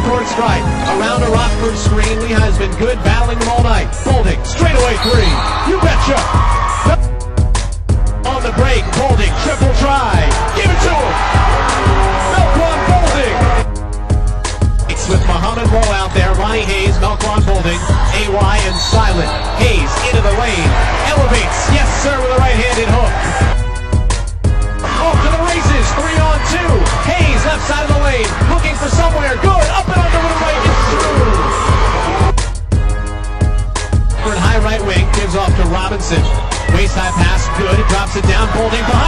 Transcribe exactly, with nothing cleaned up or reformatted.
court strike. Around a Rockford screen, Lehigh's been good, battling them all night. Bolding, straightaway three. You betcha. On the break, Bolding, triple try. Give it to him. Melquan Bolding. It's with Muhammad Rowe out there. Ronnie Hayes, Melquan Bolding, A Y and Silent. Hayes into the lane. Elevates. Yes, sir, with a right-handed hook. Off to the races. Three on two. Hayes, left side of the lane. Looking for somewhere. Good. Up and under with a right. It's through. High right wing. Gives off to Robinson. Waist high pass. Good. Drops it down. Bolding behind.